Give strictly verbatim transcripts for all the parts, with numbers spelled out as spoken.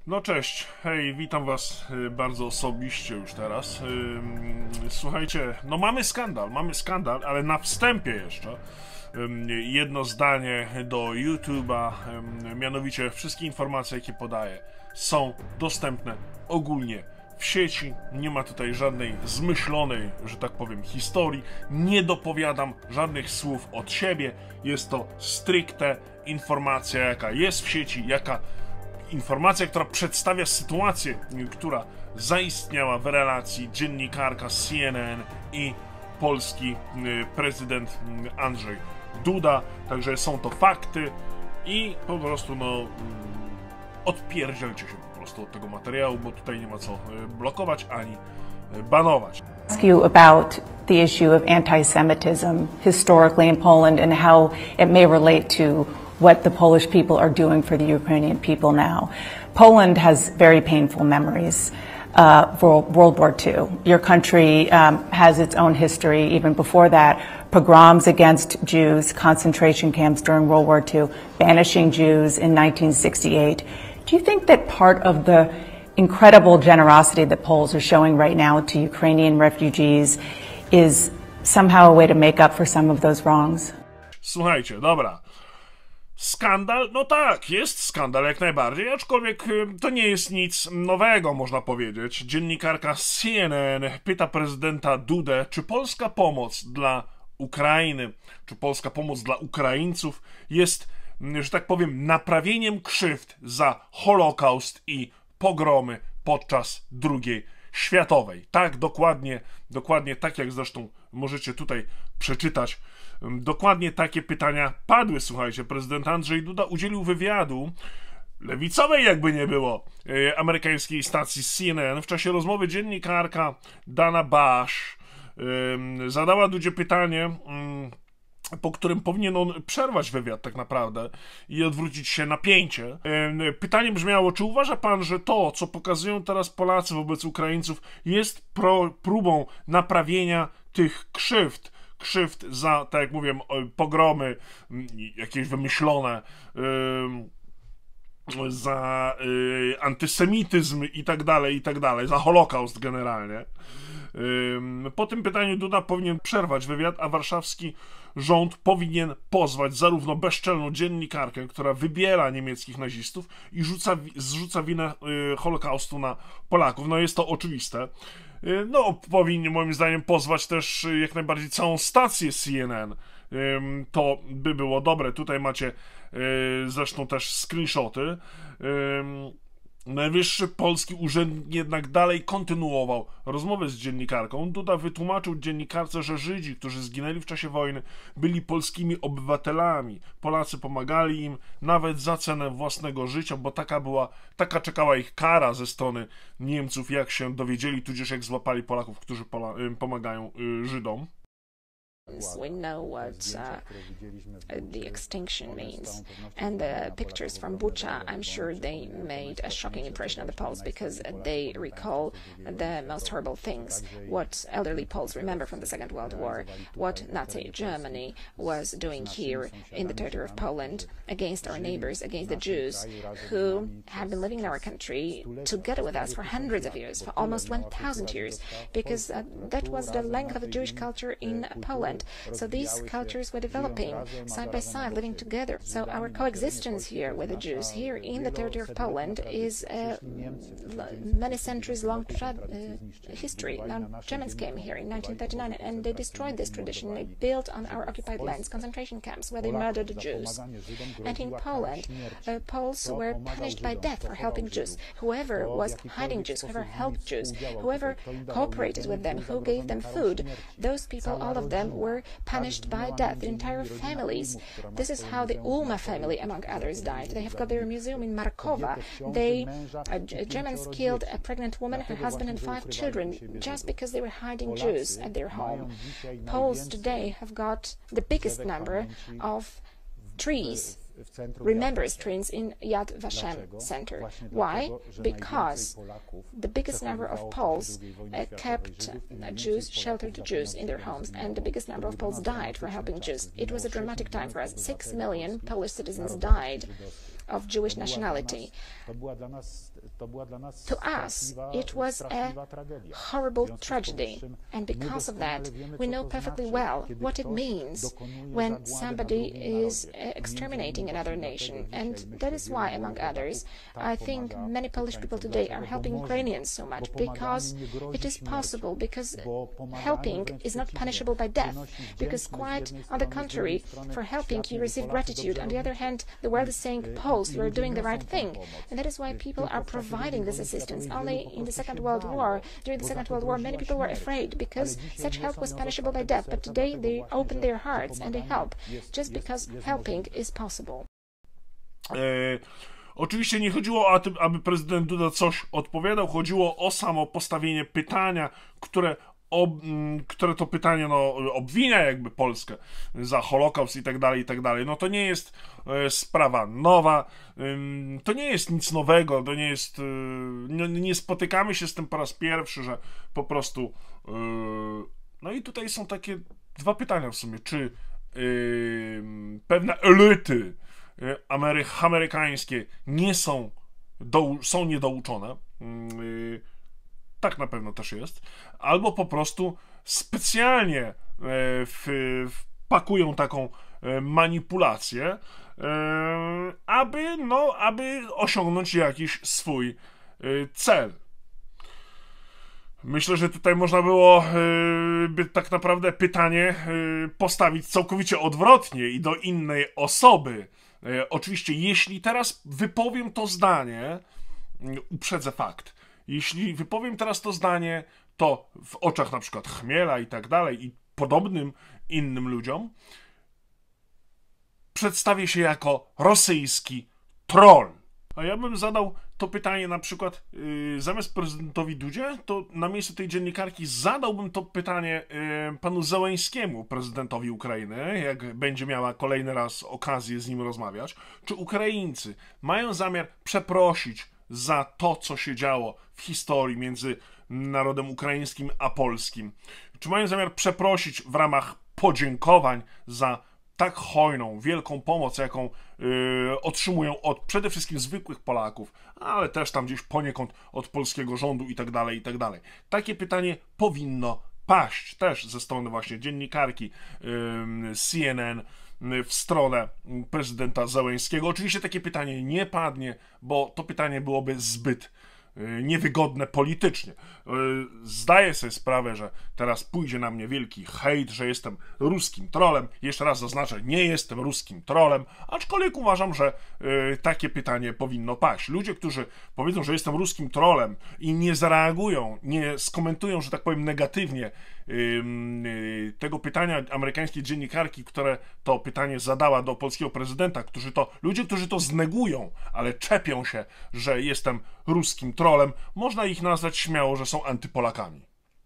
No cześć, hej, witam was y, bardzo osobiście już teraz. Ym, Słuchajcie, no mamy skandal, mamy skandal, ale na wstępie jeszcze ym, jedno zdanie do YouTube'a, ym, mianowicie wszystkie informacje, jakie podaję, są dostępne ogólnie w sieci. Nie ma tutaj żadnej zmyślonej, że tak powiem, historii. Nie dopowiadam żadnych słów od siebie. Jest to stricte informacja, jaka jest w sieci, jaka informacja, która przedstawia sytuację, która zaistniała w relacji dziennikarka z C N N i polski prezydent Andrzej Duda. Także są to fakty i po prostu no odpierdzielcie się po prostu od tego materiału, bo tutaj nie ma co blokować ani banować. Ask you about the issue of anti-Semitism historically in Poland and how it may relate to what the Polish people are doing for the Ukrainian people now. Poland has very painful memories uh, for World War Two. Your country um, has its own history. Even before that, pogroms against Jews, concentration camps during World War Two, banishing Jews in nineteen sixty-eight. Do you think that part of the incredible generosity that Poles are showing right now to Ukrainian refugees is somehow a way to make up for some of those wrongs? Słuchajcie, dobra. Skandal? No tak, jest skandal jak najbardziej, aczkolwiek to nie jest nic nowego, można powiedzieć. Dziennikarka z C N N pyta prezydenta Dudę, czy polska pomoc dla Ukrainy, czy polska pomoc dla Ukraińców jest, że tak powiem, naprawieniem krzywd za Holokaust i pogromy podczas drugiej światowej. Tak, dokładnie, dokładnie tak jak zresztą możecie tutaj przeczytać. Dokładnie takie pytania padły, słuchajcie. Prezydent Andrzej Duda udzielił wywiadu lewicowej, jakby nie było, amerykańskiej stacji C N N. W czasie rozmowy dziennikarka Dana Bash zadała Dudzie pytanie, po którym powinien on przerwać wywiad tak naprawdę i odwrócić się napięcie. Pytanie brzmiało, czy uważa pan, że to, co pokazują teraz Polacy wobec Ukraińców, jest pro, próbą naprawienia tych krzywd, krzywd za, tak jak mówię, pogromy, jakieś wymyślone, yy, za yy, antysemityzm i tak dalej, i tak dalej, za Holokaust generalnie. Yy, po tym pytaniu Duda powinien przerwać wywiad, a warszawski rząd powinien pozwać zarówno bezczelną dziennikarkę, która wybiera niemieckich nazistów i rzuca, zrzuca winę yy, Holokaustu na Polaków. No jest to oczywiste. No, powinni moim zdaniem pozwać też jak najbardziej całą stację C N N. To by było dobre. Tutaj macie zresztą też screenshoty. Najwyższy polski urzędnik jednak dalej kontynuował rozmowę z dziennikarką. Duda wytłumaczył dziennikarce, że Żydzi, którzy zginęli w czasie wojny, byli polskimi obywatelami. Polacy pomagali im nawet za cenę własnego życia, bo taka była, taka czekała ich kara ze strony Niemców, jak się dowiedzieli, tudzież jak złapali Polaków, którzy pola, pomagają Żydom. We know what uh, the extinction means, and the pictures from Bucha, I'm sure they made a shocking impression on the Poles because they recall the most horrible things, what elderly Poles remember from the Second World War, what Nazi Germany was doing here in the territory of Poland against our neighbors, against the Jews, who have been living in our country together with us for hundreds of years, for almost one thousand years, because uh, that was the length of the Jewish culture in Poland. So these cultures were developing side by side, living together. So our coexistence here with the Jews here in the territory of Poland is a many centuries long uh, history. Now, Germans came here in nineteen thirty-nine and they destroyed this tradition. They built on our occupied lands concentration camps where they murdered the Jews. And in Poland, uh, Poles were punished by death for helping Jews. Whoever was hiding Jews, whoever helped Jews, whoever cooperated with them, who gave them food, those people, all of them, were punished by death, entire families. This is how the Ulma family, among others, died. They have got their museum in Markowa. They, uh, Germans killed a pregnant woman, her husband and five children just because they were hiding Jews at their home. Poles today have got the biggest number of trees, remembers trees in Yad Vashem Center. Why? Because the biggest number of Poles uh, kept uh, Jews, sheltered Jews in their homes, and the biggest number of Poles died for helping Jews. It was a dramatic time for us. Six million Polish citizens died of Jewish nationality. To us, it was a horrible tragedy, and because of that, we know perfectly well what it means when somebody is exterminating another nation, and that is why, among others, I think many Polish people today are helping Ukrainians so much, because it is possible, because helping is not punishable by death, because quite on the contrary, for helping you receive gratitude. On the other hand, the world is saying, Poles, you are doing the right thing, and that is why people are providing this assistance. Only in the Second World War, during the Second World War, many people were afraid because such help was punishable by death, but today they open their hearts and they help, just because helping is possible. E, oczywiście nie chodziło o to, aby prezydent Duda coś odpowiadał, chodziło o samo postawienie pytania, które Ob, które to pytanie no, obwinia jakby Polskę za Holokaust i tak dalej, i tak dalej. No to nie jest e, sprawa nowa, ym, to nie jest nic nowego, to nie jest, y, nie, nie spotykamy się z tym po raz pierwszy, że po prostu y, no i tutaj są takie dwa pytania w sumie, czy y, pewne elity y, amery, amerykańskie nie są, do, są niedouczone, y, tak na pewno też jest, albo po prostu specjalnie w, wpakują taką manipulację, aby, no, aby osiągnąć jakiś swój cel. Myślę, że tutaj można było by tak naprawdę pytanie postawić całkowicie odwrotnie i do innej osoby. Oczywiście, jeśli teraz wypowiem to zdanie, uprzedzę fakt. Jeśli wypowiem teraz to zdanie, to w oczach na przykład Chmiela i tak dalej i podobnym innym ludziom przedstawię się jako rosyjski troll. A ja bym zadał to pytanie na przykład yy, zamiast prezydentowi Dudzie, to na miejscu tej dziennikarki zadałbym to pytanie yy, panu Zełenskiemu, prezydentowi Ukrainy, jak będzie miała kolejny raz okazję z nim rozmawiać. Czy Ukraińcy mają zamiar przeprosić za to, co się działo w historii między narodem ukraińskim a polskim? Czy mają zamiar przeprosić w ramach podziękowań za tak hojną, wielką pomoc, jaką yy, otrzymują od przede wszystkim zwykłych Polaków, ale też tam gdzieś poniekąd od polskiego rządu i tak dalej, i tak dalej. Takie pytanie powinno paść też ze strony właśnie dziennikarki yy, C N N w stronę prezydenta Zełenskiego. Oczywiście takie pytanie nie padnie, bo to pytanie byłoby zbyt niewygodne politycznie. Zdaję sobie sprawę, że teraz pójdzie na mnie wielki hejt, że jestem ruskim trolem. Jeszcze raz zaznaczę, nie jestem ruskim trolem, aczkolwiek uważam, że y, takie pytanie powinno paść. Ludzie, którzy powiedzą, że jestem ruskim trolem i nie zareagują, nie skomentują, że tak powiem, negatywnie y, y, tego pytania amerykańskiej dziennikarki, które to pytanie zadała do polskiego prezydenta, którzy to, ludzie, którzy to znegują, ale czepią się, że jestem ruskim trolem, można ich nazwać śmiało, że są antypolakami.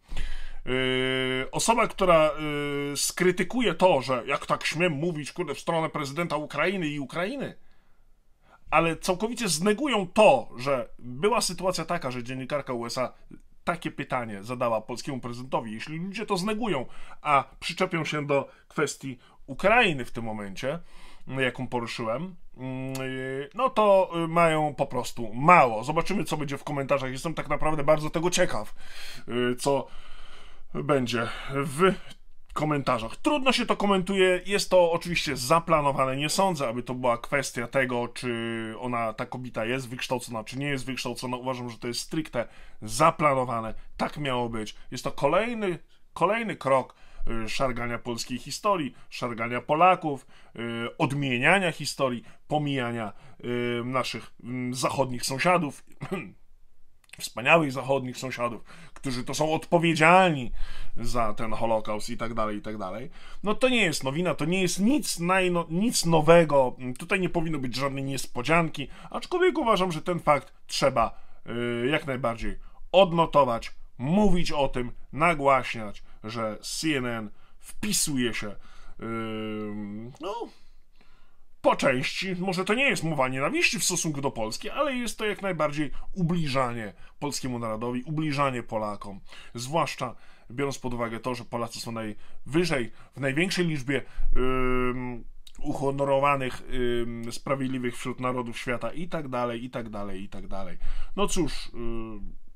Yy, osoba, która yy, skrytykuje to, że jak tak śmiem mówić, kurde, w stronę prezydenta Ukrainy i Ukrainy, ale całkowicie znegują to, że była sytuacja taka, że dziennikarka U S A takie pytanie zadała polskiemu prezydentowi. Jeśli ludzie to znegują, a przyczepią się do kwestii Ukrainy w tym momencie, jaką poruszyłem, no to mają po prostu mało. Zobaczymy, co będzie w komentarzach. Jestem tak naprawdę bardzo tego ciekaw, co będzie w komentarzach. Trudno się to komentuje, jest to oczywiście zaplanowane. Nie sądzę, aby to była kwestia tego, czy ona, ta kobieta jest wykształcona, czy nie jest wykształcona. Uważam, że to jest stricte zaplanowane. Tak miało być. Jest to kolejny, kolejny krok szargania polskiej historii, szargania Polaków, odmieniania historii, pomijania naszych zachodnich sąsiadów, wspaniałych zachodnich sąsiadów, którzy to są odpowiedzialni za ten Holokaust i tak dalej, i tak dalej. No to nie jest nowina, to nie jest nic, najno, nic nowego, tutaj nie powinno być żadnej niespodzianki, aczkolwiek uważam, że ten fakt trzeba jak najbardziej odnotować, mówić o tym, nagłaśniać, że C N N wpisuje się yy, no, po części, może to nie jest mowa nienawiści w stosunku do Polski, ale jest to jak najbardziej ubliżanie polskiemu narodowi, ubliżanie Polakom, zwłaszcza biorąc pod uwagę to, że Polacy są najwyżej, w największej liczbie yy, uhonorowanych, yy, sprawiedliwych wśród narodów świata i tak dalej, i tak dalej, i tak dalej. No cóż, yy,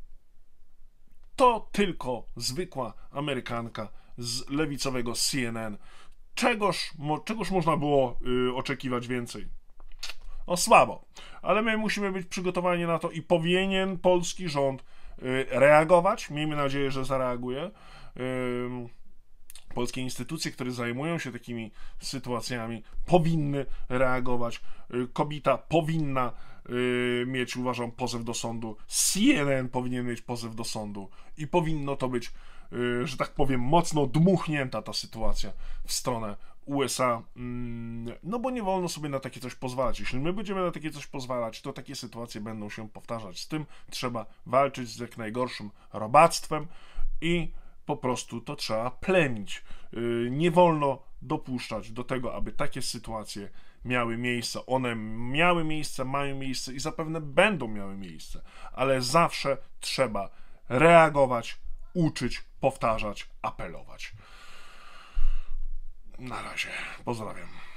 to tylko zwykła Amerykanka z lewicowego C N N. Czegoż, mo, czegoż można było yy, oczekiwać więcej? No słabo, ale my musimy być przygotowani na to i powinien polski rząd yy, reagować. Miejmy nadzieję, że zareaguje. Yy, Polskie instytucje, które zajmują się takimi sytuacjami, powinny reagować. Kobieta powinna y, mieć, uważam, pozew do sądu. C N N powinien mieć pozew do sądu. I powinno to być, y, że tak powiem, mocno dmuchnięta ta sytuacja w stronę U S A. Mm, no bo nie wolno sobie na takie coś pozwalać. Jeśli my będziemy na takie coś pozwalać, to takie sytuacje będą się powtarzać. Z tym trzeba walczyć z jak najgorszym robactwem i po prostu to trzeba plemić. Nie wolno dopuszczać do tego, aby takie sytuacje miały miejsce. One miały miejsce, mają miejsce i zapewne będą miały miejsce, ale zawsze trzeba reagować, uczyć, powtarzać, apelować. Na razie. Pozdrawiam.